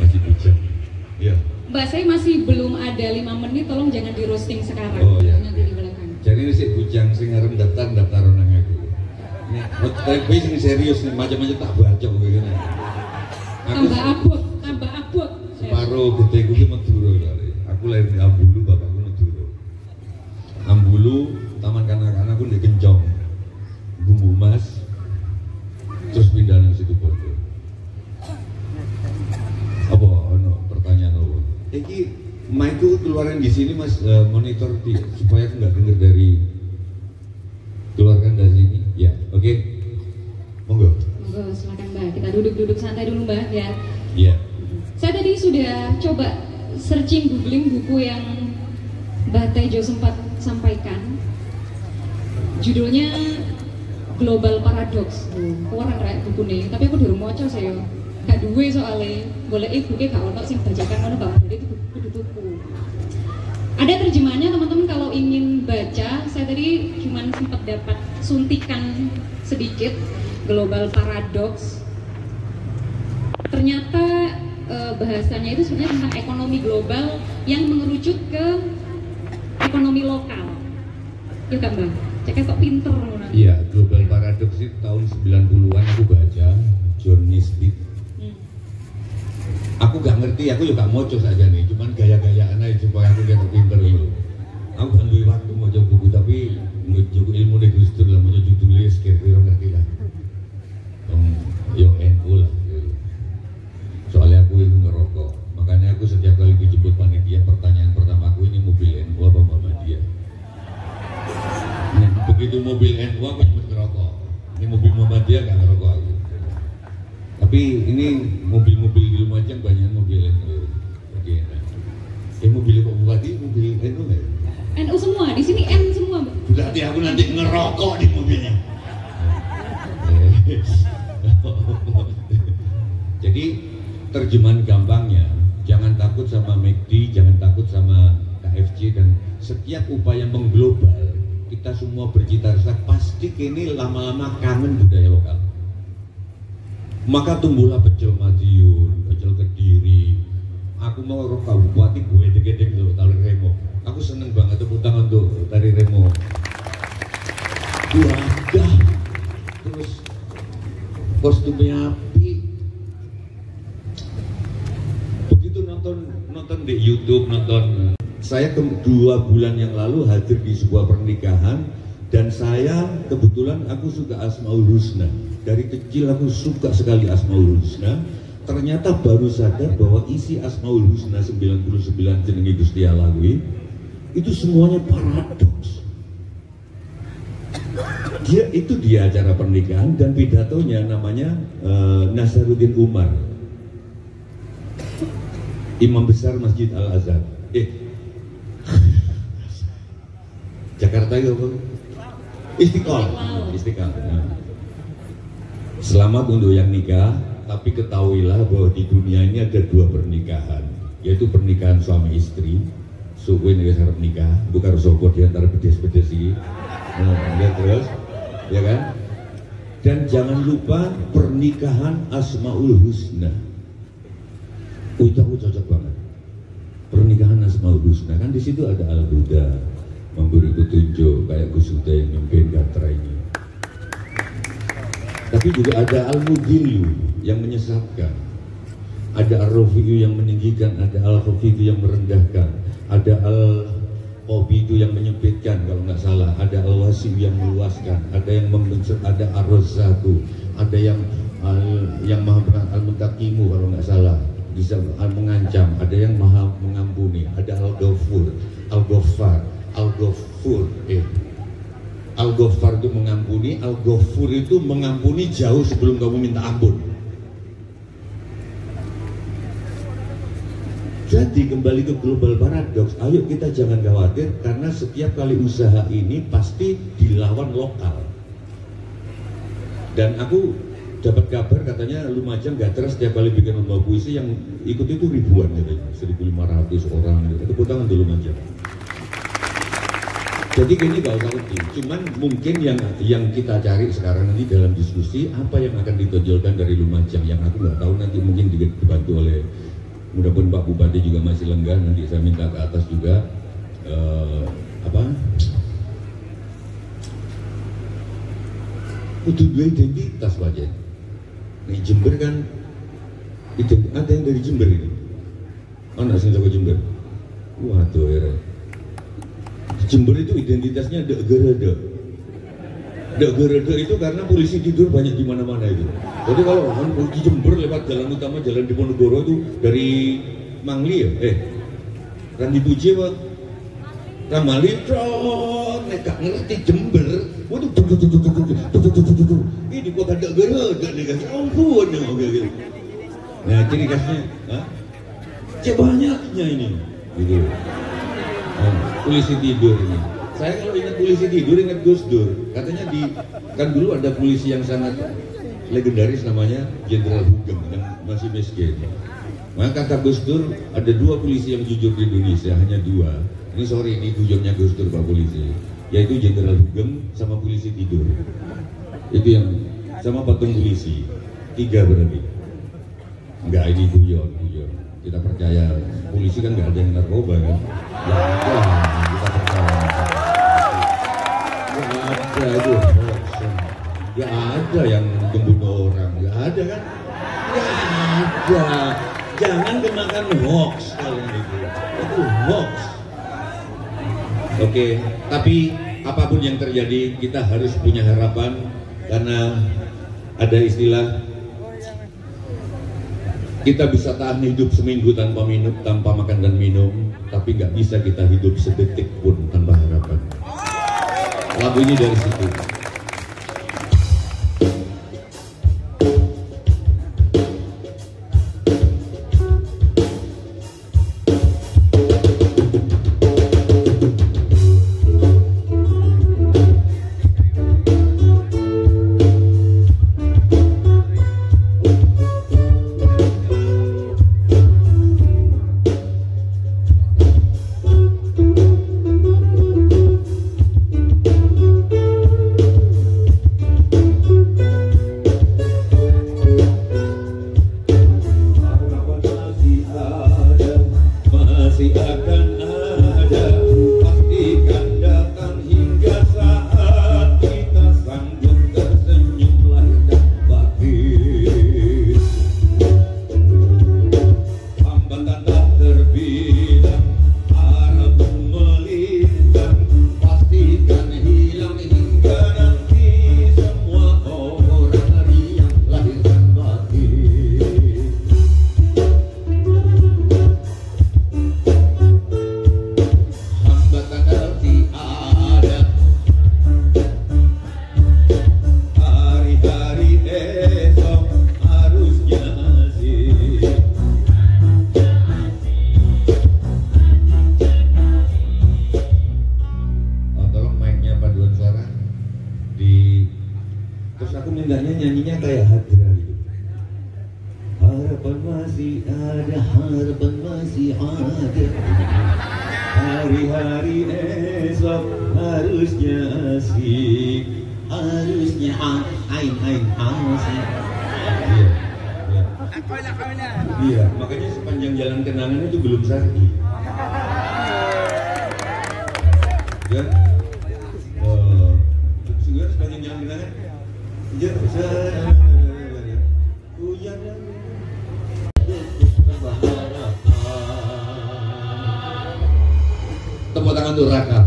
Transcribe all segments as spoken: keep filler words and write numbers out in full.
Haji Bujang. Iya. Mbak, saya masih belum ada lima menit, tolong jangan di roasting sekarang. Oh iya. Nanti di belakang. Jadi ini si Bujang sing ngarep daftar daftar nang aku. Ini tapi sing serius nih macam-macam tak baca begini. Tambah abot, tambah abot. Separuh gede gue Madura kali. Aku lahir di Ambulu, bapakku Madura. Ambulu, taman kanak-kanak aku di Kencong, Bumbu Mas, terus pindah ke situ Bondo. Apa? Ono pertanyaan apa? Iki mic keluaran di sini Mas, uh, monitor di, supaya aku nggak dengar dari keluarkan dari sini. Ya, oke. Okay. Monggo. Monggo, silakan Mbak. Kita duduk-duduk santai dulu Mbak ya. Iya. Saya tadi sudah coba searching googling buku yang Mbak Tejo sempat sampaikan. Judulnya Global Paradox. Oh, orang kayak buku nih, tapi aku durung maca saya. Gak duwe soalnya. Boleh ibu ke gak ono sing bacakan ono Mbak dari itu kudu tuku. Ada terjemahannya teman-teman kalau ingin baca. Saya tadi cuman sempat dapat suntikan sedikit Global Paradox. Ternyata eh, bahasanya itu sebenarnya tentang ekonomi global yang mengerucut ke ekonomi lokal. Ya kan Mbak? Ceknya kok pinter. Iya, Global Paradox itu tahun sembilan puluhan aku baca, John Nisbet. Hmm. Aku gak ngerti, aku juga moco saja nih, cuman gaya-gayaan aja supaya aku lihat pinter itu. Aku gak lupa waktu mau coba buku, tapi juga ilmu di Gus Dur lah, mau coba judulnya sekiranya ngerti lah. Um, yo N U lah. Soalnya aku itu ngerokok, makanya aku setiap kali dijemput panitia, pertanyaan pertama aku ini mobil N U apa Muhammadiyah. Nah, begitu mobil N U aku jemput ngerokok, ini mobil Muhammadiyah gak ngerokok aku. Tapi ini mobil-mobil di Lumajang banyak mobil N U. Oke, nah. Eh mobil Pak Bupati mobil N U nggak? N U semua, di sini N semua. Berarti aku nanti ngerokok di mobilnya. Jadi terjemahan gampangnya, jangan takut sama M A C D, jangan takut sama K F C, dan setiap upaya mengglobal, kita semua bercita-cita pasti kini lama-lama kangen budaya lokal. Maka tumbuhlah pecel Madiun, pecel Kediri. Aku mau roh kabupaten gue gede-gede untuk tari remo. Aku seneng banget tepuk tangan untuk tari remo. Wajah, terus kostumnya api. Begitu nonton nonton di YouTube, nonton. Saya ke, dua bulan yang lalu hadir di sebuah pernikahan, dan saya kebetulan aku suka Asmaul Husna. Dari kecil aku suka sekali Asmaul Husna. Ternyata baru sadar bahwa isi Asmaul Husna sembilan puluh sembilan jenenge Gusti Allah itu semuanya paradoks. Dia itu di acara pernikahan dan pidatonya namanya uh, Nasaruddin Umar, Imam Besar Masjid Al Azhar. Eh, Jakarta itu apa? Istiqomah. Istiqomah. Selamat untuk yang nikah, tapi ketahuilah bahwa di dunia ini ada dua pernikahan, yaitu pernikahan suami istri. Suwe nih harap nikah, bukan sopot di antara bedes-bedes ini. Nah, lihat terus, ya kan? Dan jangan lupa pernikahan Asmaul Husna. Itu aku cocok banget. Pernikahan Asmaul Husna kan di situ ada Al-Huda, memberi petunjuk kayak Gus Huda yang memimpin Gatra ini. Tapi juga ada Al-Mudhillu yang menyesatkan, ada Ar-Rafi'u yang meninggikan, ada Al-Khafi'u yang merendahkan, ada Al-Qabidu yang menyempitkan kalau nggak salah, ada Al-Wasi'u yang meluaskan, ada yang membentuk, ada Ar-Razzaqu, ada yang al, yang maha Al-Muntaqimu kalau nggak salah, bisa mengancam, ada yang maha mengampuni, ada Al-Ghafur, Al-Ghaffar, Al-Ghafur, eh Al-Ghaffar itu mengampuni, Al-Ghafur itu mengampuni jauh sebelum kamu minta ampun. Jadi kembali ke Global Paradox, ayo kita jangan khawatir karena setiap kali usaha ini pasti dilawan lokal. Dan aku dapat kabar katanya Lumajang gak terus setiap kali bikin lomba puisi yang ikut itu ribuan katanya, seribu lima ratus orang gitu. Tepuk tangan di Lumajang. Jadi gini gak usah rugi, cuman mungkin yang yang kita cari sekarang nanti dalam diskusi apa yang akan ditonjolkan dari Lumajang yang aku nggak tahu, nanti mungkin dibantu oleh Mudah-mudahan Pak Bupati juga masih lenggah, nanti saya minta ke atas juga uh, apa? Itu dua identitas wajah. Nah, Jember kan ada yang dari Jember ini. Mana sih tahu Jember? Waduh ya. Jember itu identitasnya dek gerede. Dek gerede itu karena polisi tidur banyak di mana-mana itu. Jadi kalau orang di Jember lewat jalan utama, jalan Diponegoro itu dari Mangli ya, eh Randi Puji apa? Ramali trot, mereka ngerti Jember. Waduh, tuh tuh tuh tuh tuh tuh tuh tuh tuh. Ini kok ada gerede dikasih ampun ya, gitu. Nah, ciri khasnya, ah, banyaknya ini, gitu. Oh, polisi tidur ini. Saya kalau ingat polisi tidur ingat Gus Dur. Katanya di kan dulu ada polisi yang sangat legendaris namanya Jenderal Hugeng yang masih miskin. Maka kata Gus Dur ada dua polisi yang jujur di Indonesia, hanya dua. Ini sorry ini tujuannya Gus Dur Pak Polisi, yaitu Jenderal Hugeng sama polisi tidur. Itu yang sama patung polisi tiga berarti. Enggak, ini guyon, guyon. Kita percaya polisi kan nggak ada yang narkoba kan? Ya ada, kita percaya. Nggak ada itu, nggak ada yang membunuh orang, nggak ada kan? Nggak ada. Jangan kemakan hoax kalian itu, itu hoax. Oke, tapi apapun yang terjadi kita harus punya harapan karena ada istilah kita bisa tahan hidup seminggu tanpa minum, tanpa makan dan minum, tapi nggak bisa kita hidup sedetik pun tanpa harapan. Lagu ini dari situ. Hari-hari esok harusnya asik, harusnya ain ain asik. Iya, iya. Iya, makanya sepanjang jalan kenangan itu belum sari. Ya, uh, sepanjang jalan kenangan, ya, hujan. Tepuk tangan untuk Raka.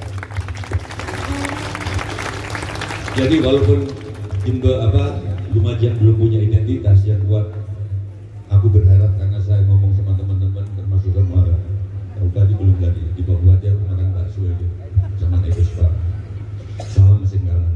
Jadi walaupun Jember apa Lumajang belum punya identitas yang kuat, aku berharap karena saya ngomong sama teman-teman termasuk sama tahu tadi belum tadi di Papua dia aku makan bakso aja sama Nebus Pak sama mesin galang.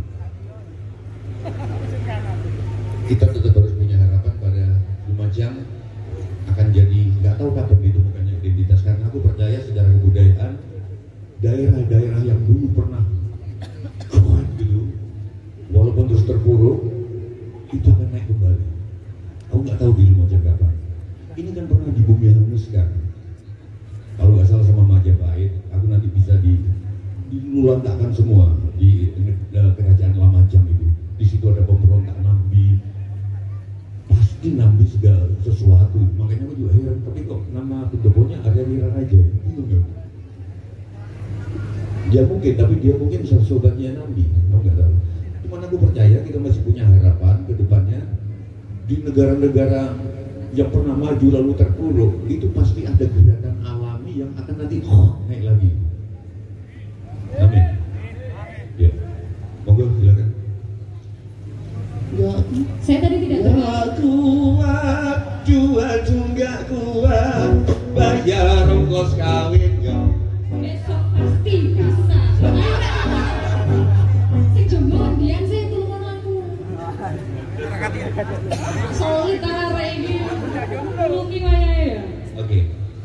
Kita tetap harus punya harapan pada Lumajang akan jadi nggak tahu kapan ditemukannya identitas karena aku percaya secara kebudayaan daerah-daerah yang dulu pernah kuat gitu, walaupun terus terpuruk, itu akan naik kembali. Aku nggak tahu di Lumajang kapan. Ini kan pernah di bumi hanguskan. Kalau nggak salah sama Majapahit, aku nanti bisa di dilulantakkan semua di, di, di kerajaan Lamajang itu. Di situ ada pemberontak Nambi, pasti Nambi segala sesuatu. Makanya aku juga heran, tapi kok aja, bingung ya. Dia mungkin, tapi dia mungkin sobatnya Nabi, aku nggak tahu. Cuman aku percaya kita masih punya harapan ke depannya. Di negara-negara yang pernah maju lalu terpuruk, itu pasti ada gerakan alami yang akan nanti oh, naik lagi. Amin. Ya, monggo silakan. Ya, saya tadi tidak tahu. Kuat, dua nggak kuat, bayar ongkos kawin ya. Besok pasti bisa. Sing jomblo dian sih tulungan aku. Solid arek iki. Tulungi wayahe ya. Oke.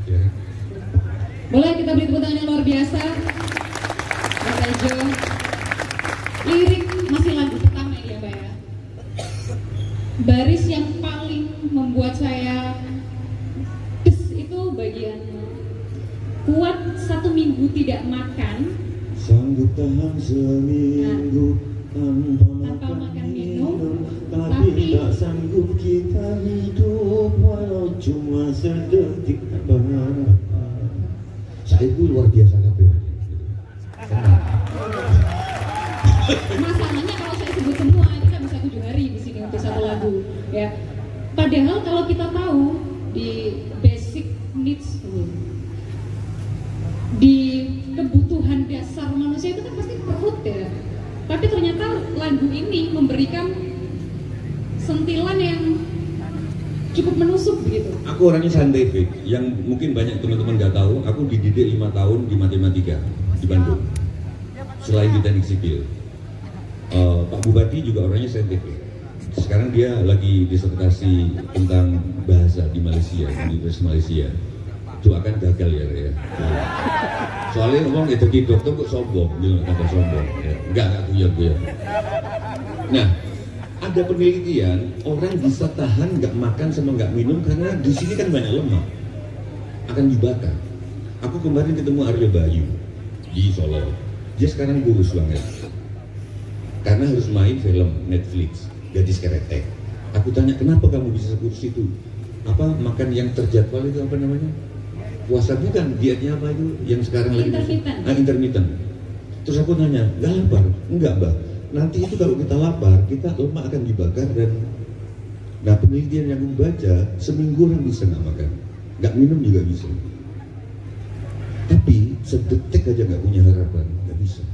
Boleh kita beri tepuk tangan yang luar biasa. Mas Ejo. Lirik masih lagu pertama ya, Mbak ya. Baris yang paling membuat saya des itu bagian kuat satu minggu tidak makan, sanggup tahan seminggu tanpa, tanpa makan minum, tapi, tapi tak sanggup kita hidup walau cuma sedetik berharap. Saya itu luar biasa kabeh. Masalahnya kalau saya sebut semua kita bisa tujuh hari di sini untuk satu lagu, ya. Padahal kalau kita tahu di basic needs, di kebutuhan dasar manusia itu kan pasti perut ya. Tapi ternyata lagu ini memberikan sentilan yang cukup menusuk begitu. Aku orangnya saintifik, yang mungkin banyak teman-teman nggak tahu. Aku dididik lima tahun di matematika di Bandung. Selain di teknik sipil, uh, Pak Bupati juga orangnya saintifik. Sekarang dia lagi disertasi tentang bahasa di Malaysia, di Universitas Malaysia. Doakan gagal ya, ya. Soalnya ngomong itu di dokter kok sombong, bilang tambah sombong. Ya. Enggak, enggak guyon-guyon. Nah, ada penelitian orang bisa tahan nggak makan sama nggak minum karena di sini kan banyak lemak, akan dibakar. Aku kemarin ketemu Aryo Bayu di Solo. Dia sekarang kurus banget karena harus main film Netflix Gadis Keretek. Aku tanya kenapa kamu bisa kurus itu? Apa makan yang terjadwal itu apa namanya? Puasa bukan, dietnya apa itu yang sekarang lagi intermittent. Ah, intermittent. Terus aku nanya, nggak lapar? Enggak, Mbak. Nanti itu kalau kita lapar, kita lemak akan dibakar dan nah penelitian yang aku baca seminggu orang bisa nggak makan, nggak minum juga bisa. Tapi sedetik aja nggak punya harapan, nggak bisa.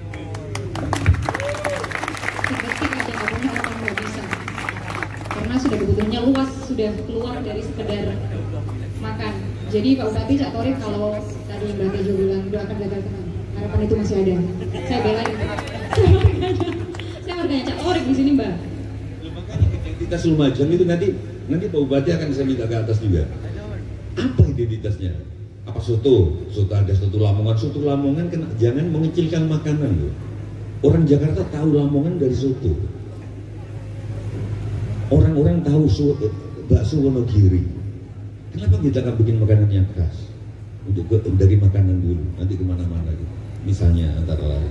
Sedetik aja nggak punya harapan nggak bisa. Karena sudah kebutuhannya luas, sudah keluar dari sekedar makan. Jadi Pak Bupati, Cak Torik, kalau tadi Mbak Tejo bilang doakan gagal teman, harapan itu masih ada. Saya belain. Saya warganya Cak Torik di sini, Mbak. Makanya identitas Lumajang itu nanti nanti Pak Bupati akan saya minta ke atas juga. Apa identitasnya? Apa soto? Soto ada soto Lamongan, soto Lamongan kena, jangan mengecilkan makanan loh. Orang Jakarta tahu Lamongan dari soto. Orang-orang tahu soto, bakso Wonogiri. Kenapa kita nggak bikin makanan yang khas? Untuk ke, dari makanan dulu, nanti kemana-mana gitu. Misalnya antara lain.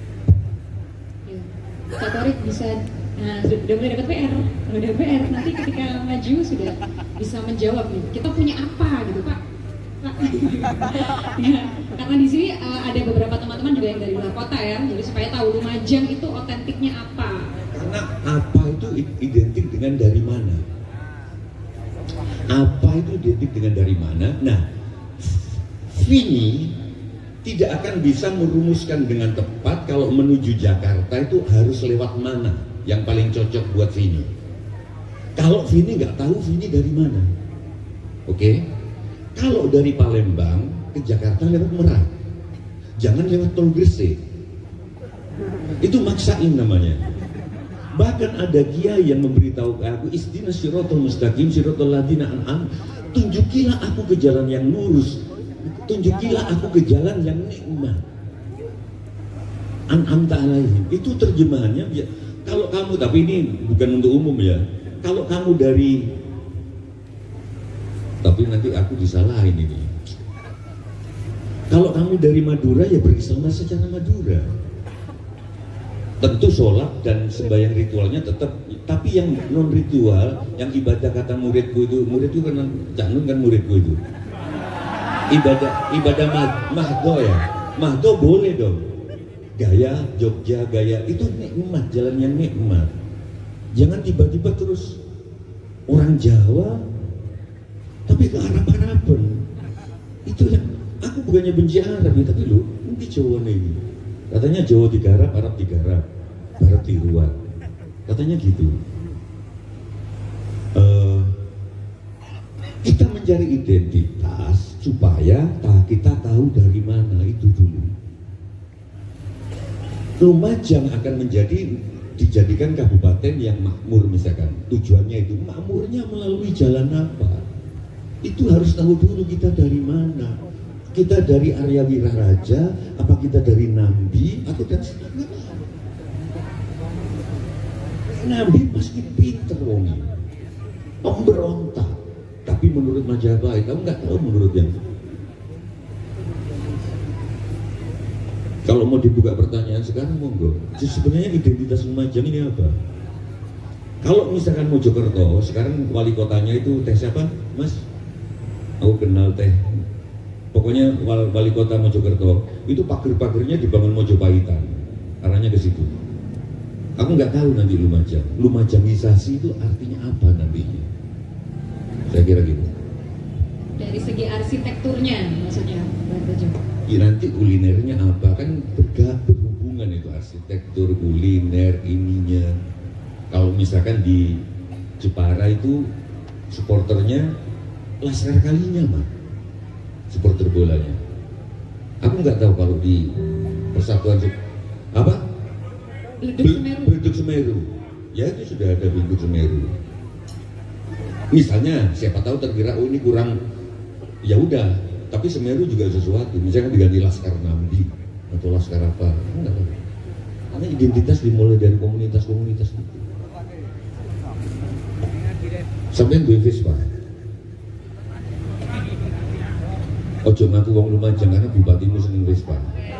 Pak Torik bisa, nah sudah mulai dapat P R, kalau ada P R nanti ketika maju sudah bisa menjawab nih. Kita punya apa gitu Pak? Pak. Ya, karena di sini uh, ada beberapa teman-teman juga yang dari luar kota ya, jadi supaya tahu Lumajang itu otentiknya apa. Karena apa itu identik dengan dari mana? Apa itu identik dengan dari mana? Nah, Vini tidak akan bisa merumuskan dengan tepat kalau menuju Jakarta itu harus lewat mana yang paling cocok buat Vini. Kalau Vini nggak tahu Vini dari mana, oke? Okay? Kalau dari Palembang ke Jakarta lewat Merak, jangan lewat Tol Gresik. Itu maksain namanya. Bahkan ada kiai yang memberitahu ke aku, istinas siratal mustaqim siratal ladzina an'am, tunjukilah aku ke jalan yang lurus, tunjukilah aku ke jalan yang nikmat. An'amta alaihim. Itu terjemahannya ya, kalau kamu, tapi ini bukan untuk umum ya. Kalau kamu dari, tapi nanti aku disalahin ini. Kalau kamu dari Madura ya berislam secara Madura. Tentu sholat dan sembahyang ritualnya tetap, tapi yang non ritual, yang ibadah kata muridku itu, murid itu kan Cak Nun kan muridku itu. ibadah ibadah mah- mahdo ya, mahdo boleh dong. Gaya Jogja, gaya itu nikmat, jalan yang nikmat. Jangan tiba-tiba terus orang Jawa tapi ke Arab-Araban. Itu yang aku bukannya benci Arab ya, tapi lu mungkin Jawa nih. Katanya Jawa digarap, Arab digarap, Barat diruat. Katanya gitu. Uh, kita mencari identitas supaya kita tahu dari mana itu dulu. Lumajang akan menjadi dijadikan kabupaten yang makmur misalkan. Tujuannya itu makmurnya melalui jalan apa? Itu harus tahu dulu kita dari mana. Kita dari Arya Wiraraja, apa kita dari Nambi atau dan sebagainya. Nambi pasti pinter wongnya, pemberontak. Tapi menurut Majapahit, kamu nggak tahu menurut yang. Kalau mau dibuka pertanyaan sekarang monggo. Sebenarnya identitas Lumajang ini apa? Kalau misalkan Mojokerto, sekarang wali kotanya itu teh siapa, Mas? Aku kenal teh. Pokoknya wali kota Mojokerto itu pagar-pagarnya dibangun Mojopahitan, arahnya ke situ. Aku nggak tahu nanti Lumajang. Lumajangisasi itu artinya apa nantinya? Saya kira gitu. Dari segi arsitekturnya maksudnya, Bang Tejo. Ya, nanti kulinernya apa, kan bergabung berhubungan itu arsitektur, kuliner, ininya. Kalau misalkan di Jepara itu supporternya Laskar Kalinya mah, supporter bolanya. Aku nggak tahu kalau di Persatuan apa Beleduk Semeru. Beleduk Semeru, ya itu sudah ada Beleduk Semeru. Misalnya siapa tahu terkira oh ini kurang, ya udah. Tapi Semeru juga sesuatu, misalnya diganti Laskar Nambi atau Laskar apa, enggak tahu. Karena identitas dimulai dari komunitas-komunitas itu. Sampai gue Vespa. Ojo ngaku wong Lumajang karena bupatimu seneng Vespa.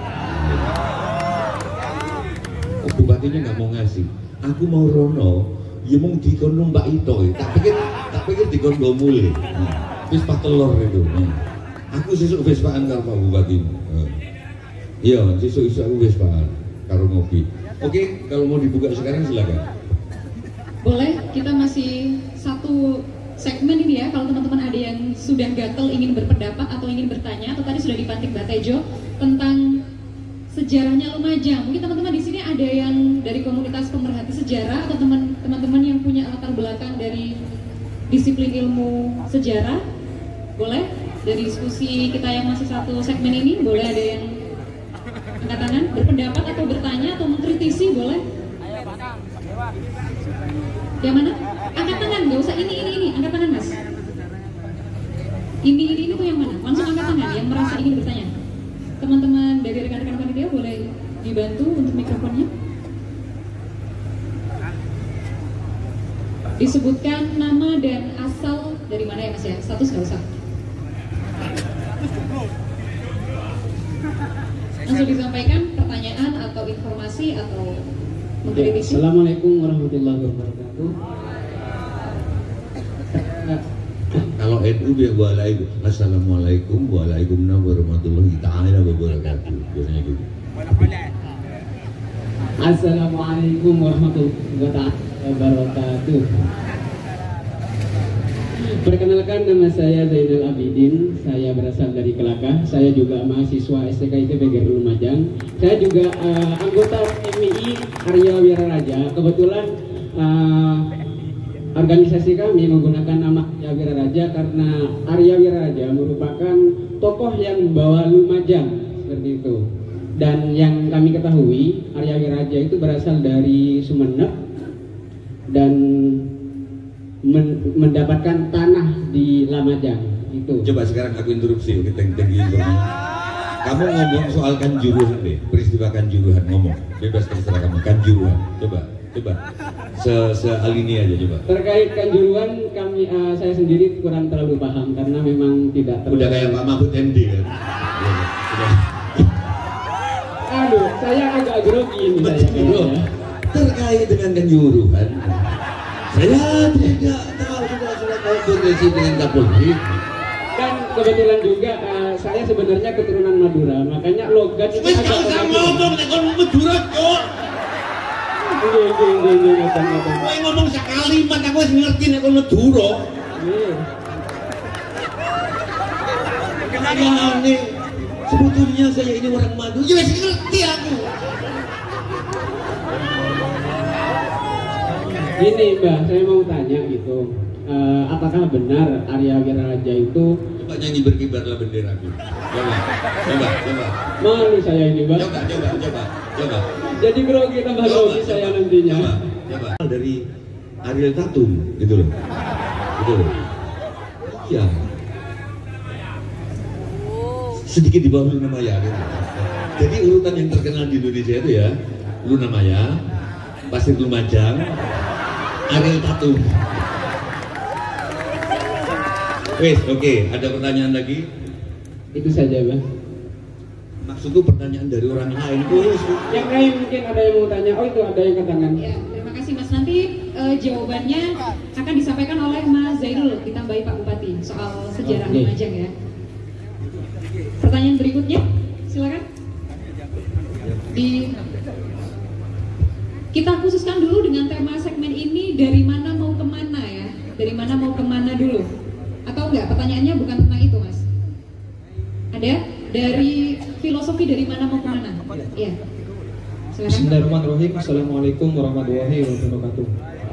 Oh, bupatinya nggak mau ngasih. Aku mau rono, ya mau dikon numpak itu. Tak pikir, tak pikir dikon go mulai. Vespa telur itu. Aku sesuk Vespaan karo Pak Bupati. Iya, sesuk-sesuk aku Vespaan karo ngopi. Oke, kalau mau dibuka sekarang silakan. Boleh, kita masih satu segmen ini ya. Kalau teman-teman ada yang sudah gatel ingin berpendapat atau ingin bertanya, atau tadi sudah dipantik Mbak Tejo tentang sejarahnya Lumajang. Mungkin teman-teman di sini ada yang dari komunitas pemerhati sejarah atau teman-teman yang punya latar belakang dari disiplin ilmu sejarah. Boleh? Dari diskusi kita yang masih satu segmen ini, boleh ada yang angkat tangan, berpendapat atau bertanya atau mengkritisi, boleh? Yang mana? Angkat tangan, nggak usah ini, ini, ini, angkat tangan mas. Ini, ini, ini tuh yang mana? Langsung angkat tangan, yang merasa ingin bertanya. Teman-teman dari rekan-rekan panitia boleh dibantu untuk mikrofonnya. Disebutkan nama dan asal dari mana ya mas ya, status nggak usah. Langsung disampaikan pertanyaan atau informasi atau mengkritisi. Assalamualaikum warahmatullahi wabarakatuh. Kalau N U dia waalaikum assalamualaikum waalaikumsalam warahmatullahi taala wabarakatuh. Biasanya gitu. Assalamualaikum warahmatullahi wabarakatuh. Perkenalkan, nama saya Zainal Abidin, saya berasal dari Kelakah, saya juga mahasiswa S T K I T P G R U Lumajang, saya juga uh, anggota M I I Arya Wiraraja. Kebetulan uh, organisasi kami menggunakan nama Arya Wiraraja karena Arya Wiraraja merupakan tokoh yang membawa Lumajang, seperti itu. Dan yang kami ketahui, Arya Wiraraja itu berasal dari Sumeneb dan Men, mendapatkan tanah di Lumajang itu. Coba sekarang aku interupsi, oke, thank you. Kamu ngomong soal Kanjuruhan deh, peristiwa Kanjuruhan, ngomong, bebas terserah kamu. Kanjuruhan, coba, coba, se sealini aja coba. Terkait Kanjuruhan, kami uh, saya sendiri kurang terlalu paham karena memang tidak terlalu. Udah kayak Pak Mahfud M D kan? Aduh, saya agak grogi ini saya. Betul. Terkait dengan Kanjuruhan, saya tidak tahu, sudah sudah koordinasi dengan Kapolri. Dan kebetulan juga uh, saya sebenarnya keturunan Madura, makanya logat itu Wes agak gak ngomong nek kon Madura kok. Nggih, nggih, nggih, nggih, ngoten. Kowe ngomong sekalimat aku wis ngerti nek kon Madura. Nggih. Kenapa sebetulnya saya ini orang Madu, ya wis ngerti aku. Gini Mbak, saya mau tanya gitu, uh, apakah benar Arya Wiraraja itu? Coba nyanyi berkibarlah benderaku. Coba, coba, coba. Malu saya ini Mbak. Coba, coba, coba, coba. Jadi grogi tambah grogi saya nantinya. Coba, coba. Dari Ariel Tatum, gitu loh. Gitu loh. Iya. Sedikit di bawah Luna Maya. Gitu. Jadi urutan yang terkenal di Indonesia itu ya, Luna Maya, Pasir Lumajang, Ariel Tatum. Wes, oke. Okay. Ada pertanyaan lagi? Itu saja, Bang. Maksudku pertanyaan dari orang lain. Oh, yang lain mungkin ada yang mau tanya. Oh, itu ada yang ke tangan. Ya, terima kasih Mas. Nanti uh, jawabannya akan disampaikan oleh Mas Zainul ditambahi Pak Bupati soal sejarah okay. Lumajang ya. Pertanyaan berikutnya, silakan. Di kita khususkan dulu dengan tema segmen ini, dari mana mau kemana ya? Dari mana mau kemana dulu? Atau enggak, pertanyaannya bukan tentang itu Mas? Ada? Dari filosofi dari mana mau kemana? Iya. Silakan. Bismillahirrahmanirrahim. Assalamualaikum warahmatullahi wabarakatuh.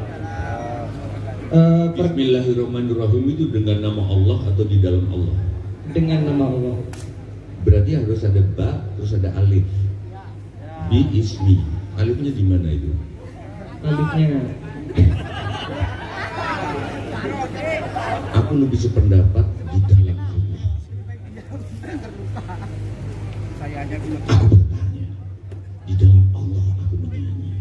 Uh, Bismillahirrahmanirrahim itu dengan nama Allah atau di dalam Allah? Dengan nama Allah. Berarti harus ada ba, terus ada alif. Bi ismi. Alifnya di mana itu? Alifnya. Aku lebih sependapat di dalam Allah. Aku bertanya, di dalam Allah aku menyanyi.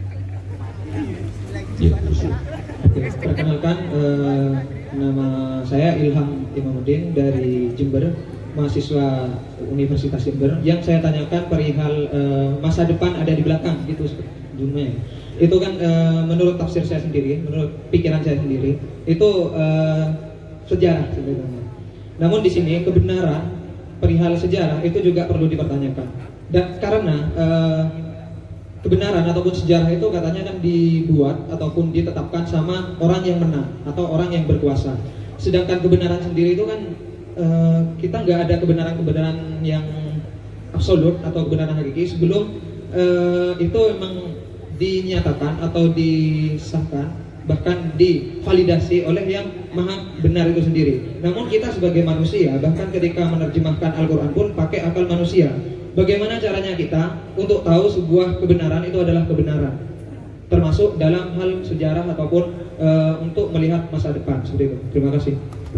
Ya, terus. Oke, perkenalkan uh, nama saya Ilham Imamuddin dari Jember, mahasiswa Universitas Jember. Yang saya tanyakan perihal uh, masa depan ada di belakang gitu jumlahnya. Itu kan uh, menurut tafsir saya sendiri, menurut pikiran saya sendiri, itu uh, sejarah sebenarnya. Namun di sini kebenaran perihal sejarah itu juga perlu dipertanyakan. Dan karena uh, kebenaran ataupun sejarah itu katanya kan dibuat ataupun ditetapkan sama orang yang menang atau orang yang berkuasa. Sedangkan kebenaran sendiri itu kan uh, kita nggak ada kebenaran-kebenaran yang absolut atau kebenaran hakiki sebelum uh, itu memang dinyatakan atau disahkan, bahkan divalidasi oleh yang maha benar itu sendiri. Namun kita sebagai manusia, bahkan ketika menerjemahkan Al-Quran pun pakai akal manusia. Bagaimana caranya kita untuk tahu sebuah kebenaran itu adalah kebenaran, termasuk dalam hal sejarah ataupun e, untuk melihat masa depan seperti itu. Terima kasih.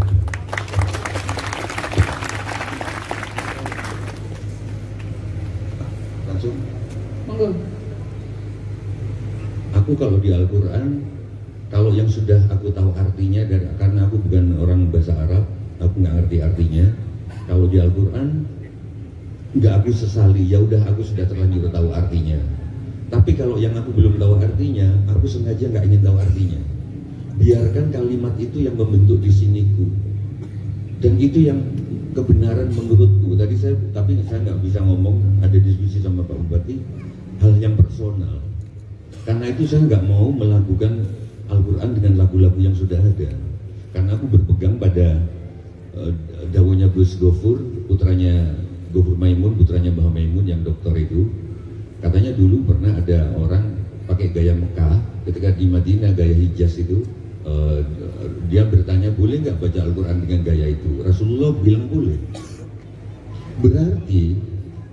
Langsung. Monggo. Aku kalau di Al-Quran, kalau yang sudah aku tahu artinya, dari, karena aku bukan orang bahasa Arab, aku nggak ngerti artinya. Kalau di Al-Quran, nggak aku sesali, ya udah aku sudah terlanjur tahu artinya. Tapi kalau yang aku belum tahu artinya, aku sengaja nggak ingin tahu artinya. Biarkan kalimat itu yang membentuk di siniku, dan itu yang kebenaran menurutku. Tadi saya, tapi saya nggak bisa ngomong, ada diskusi sama Pak Bupati, hal yang personal. Karena itu saya nggak mau melakukan Al-Quran dengan lagu-lagu yang sudah ada. Karena aku berpegang pada uh, dawuhnya Gus Gofur, putranya Gofur Maimun, putranya Mbah Maimun yang dokter itu. Katanya dulu pernah ada orang pakai gaya Mekah, ketika di Madinah gaya Hijaz itu, uh, dia bertanya boleh nggak baca Al-Quran dengan gaya itu. Rasulullah bilang boleh. Berarti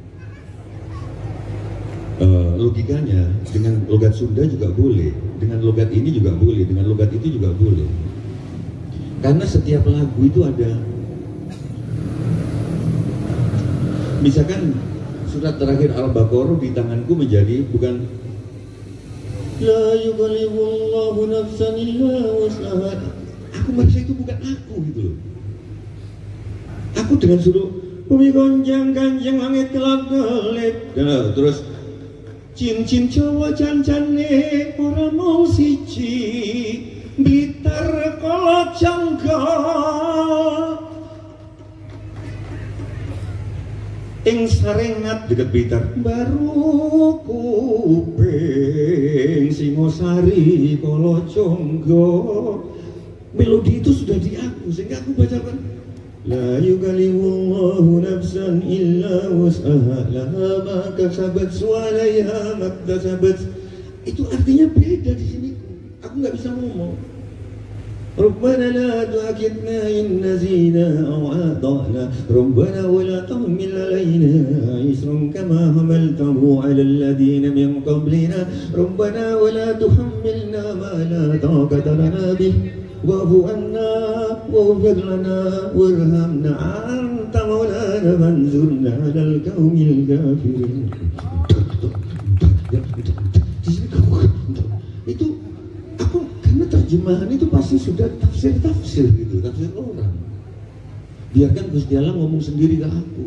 Uh, logikanya dengan logat Sunda juga boleh, dengan logat ini juga boleh, dengan logat itu juga boleh. Karena setiap lagu itu ada, misalkan surat terakhir Al-Baqarah di tanganku menjadi bukan La yukallifullahu nafsan illa wus'aha. Aku merasa itu bukan aku gitu loh. Aku dengan suruh bumi gonjang ganjang langit kelap kelip, nah, terus cincin Jawa cancane ora mau siji Blitar kala janggal ing Sarengat deket Blitar baru kuping Singosari Koloconggo. Melodi itu sudah di aku sehingga aku bacakan la yukallimullahu nafsan illa wus'aha laha ma kasabat wa 'alaiha ma iktasabat. Itu artinya beda di sini. Aku nggak bisa ngomong. Rabbana la tu'akhidna in nasina aw ata'na Rabbana wa la tahmil 'alaina isran kama hamaltahu 'ala alladhina min qablina Rabbana wa la tuhammilna ma la taqata lana bih wa'fu 'anna waghfir lana warhamna anta maulana fansurna 'alal qaumil kafirin. Itu aku karena terjemahan itu pasti sudah tafsir-tafsir gitu, tafsir orang. Biarkan Gusti Allah ngomong sendiri ke aku.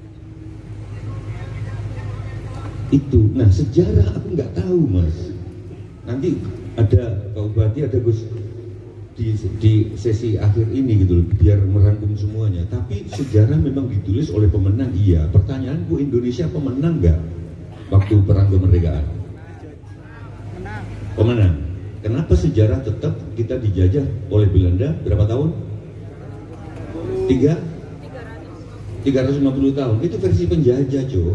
Itu, nah sejarah aku nggak tahu mas. Nanti ada Pak Bupati, ada Gus di, di sesi akhir ini gitu loh, biar merangkum semuanya. Tapi sejarah memang ditulis oleh pemenang, iya. Pertanyaanku, Indonesia pemenang nggak waktu perang kemerdekaan? Pemenang. Kenapa sejarah tetap kita dijajah oleh Belanda berapa tahun? Tiga? tiga ratus lima puluh tahun. Itu versi penjajah, Jo.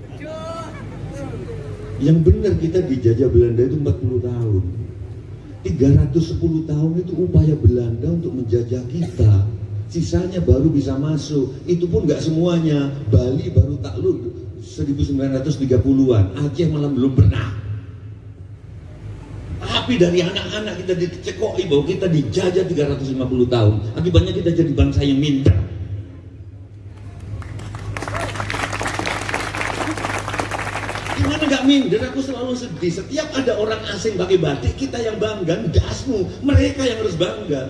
Yang benar kita dijajah Belanda itu empat puluh tahun. tiga ratus sepuluh tahun itu upaya Belanda untuk menjajah kita. Sisanya baru bisa masuk. Itu pun nggak semuanya. Bali baru takluk seribu sembilan ratus tiga puluhan. Aceh malah belum pernah. Tapi dari anak-anak kita dicekoi bahwa kita dijajah tiga ratus lima puluh tahun. Akibatnya kita jadi bangsa yang minder. Gimana gak minder? Aku selalu sedih. Setiap ada orang asing pakai batik, kita yang bangga. Dasmu, mereka yang harus bangga.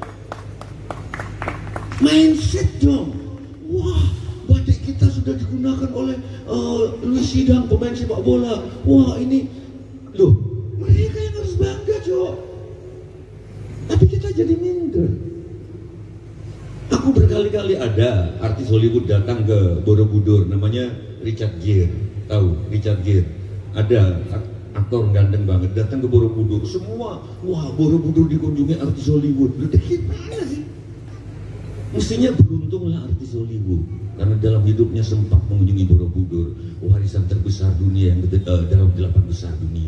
Mindset dong. Wah, batik kita sudah digunakan oleh uh, Louis Sidang, pemain sepak bola. Wah, ini loh, mereka yang harus bangga, Jo. Tapi kita jadi minder. Aku berkali-kali ada artis Hollywood datang ke Borobudur, namanya Richard Gere. Tahu Richard Gere? Ada aktor ganteng banget datang ke Borobudur. Semua, wah Borobudur dikunjungi artis Hollywood. Udah gimana sih? Mestinya beruntunglah artis Hollywood, karena dalam hidupnya sempat mengunjungi Borobudur, warisan terbesar dunia yang uh, dalam delapan besar dunia.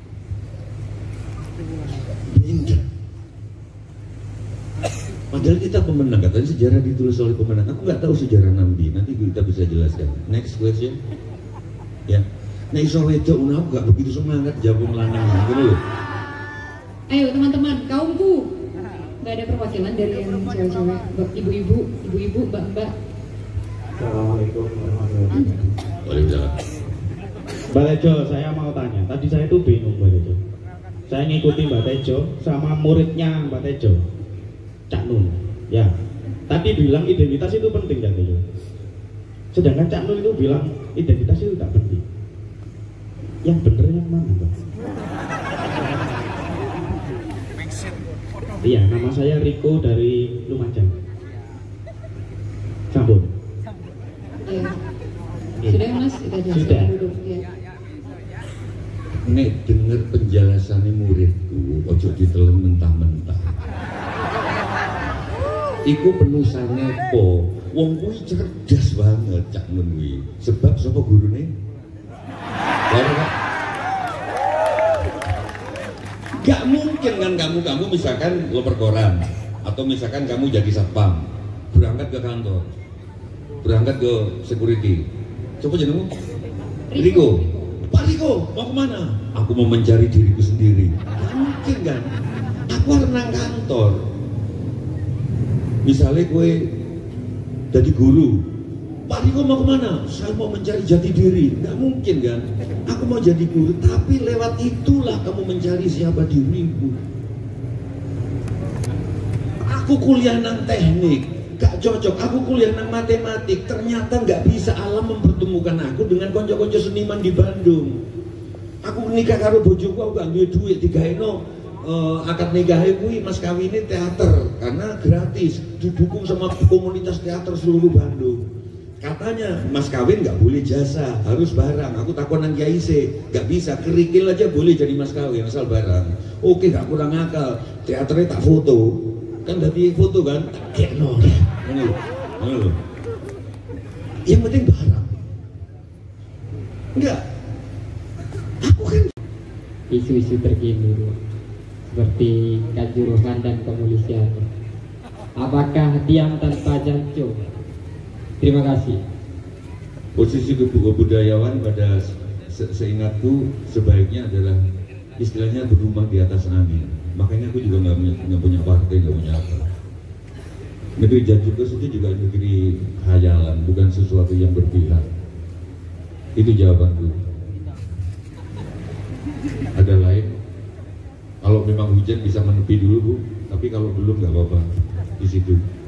Minder. Padahal kita pemenang, katanya sejarah ditulis oleh pemenang. Aku nggak tahu sejarah Nambi, nanti kita bisa jelaskan. Next question. Ya. Nah iso wedok aku nggak begitu semangat jawab melanang gitu loh. Ayo teman-teman, kaumku. Nggak ada perwakilan dari yang cewek-cewek, ibu-ibu, ibu-ibu, mbak-mbak. Assalamualaikum warahmatullahi wabarakatuh. Waalaikumsalam. Mbak Tejo, saya mau tanya. Tadi saya tuh bingung Mbak Tejo. Saya ngikuti Mbak Tejo sama muridnya Mbak Tejo, Cak Nun. Ya. Tapi bilang identitas itu penting Mbak Tejo. Sedangkan Cak Nun itu bilang identitas itu tak penting. Yang bener yang mana Mbak? Iya, nama saya Riko dari Lumajang. Sambung. Ya. Sudah Mas, kita jelaskan Sudah. dulu. Ya. Nek denger penjelasannya muridku, ojo ditelan mentah-mentah. Iku penuh sanepo. Wong kuwi cerdas banget Cak Nun kuwi. Sebab sapa gurune? Gak mungkin kan kamu kamu misalkan loper koran atau misalkan kamu jadi satpam, berangkat ke kantor, berangkat ke security. Coba jenengmu? Riko. Pak Riko, mau kemana? Aku mau mencari diriku sendiri. Gak mungkin kan? Aku harus nang kantor. Misalnya gue jadi guru, Pak Riko mau kemana? Saya mau mencari jati diri. Gak mungkin kan? Aku mau jadi guru, tapi lewat itulah kamu mencari siapa dirimu. Aku kuliah nang teknik, gak cocok. Aku kuliah nang matematik, ternyata gak bisa alam mempertemukan aku dengan konco-konco seniman di Bandung. Aku nikah karo bojoku, aku gak duwe duit digaeno uh, akad nikahnya kuwi mas kawine teater karena gratis, didukung sama komunitas teater seluruh Bandung. Katanya mas kawin nggak boleh jasa, harus barang. Aku takonan kiai se, nggak bisa, kerikil aja boleh jadi mas kawin asal barang. Oke, nggak kurang akal. Teaternya tak foto, kan tadi foto kan? Kayak no, ini, ini. Yang penting barang. Enggak. Aku kan isu-isu terkini seperti kanjuruhan dan kepolisian. Apakah diam tanpa jancu? Terima kasih. Posisi kebudayawan pada se seingatku sebaiknya adalah istilahnya berumah di atas angin. Makanya aku juga nggak punya partai, nggak punya apa. Negeri Janjukas itu juga negeri khayalan, bukan sesuatu yang berpihak. Itu jawabanku. Ada lain? Kalau memang hujan bisa menepi dulu Bu, tapi kalau belum nggak apa-apa di situ.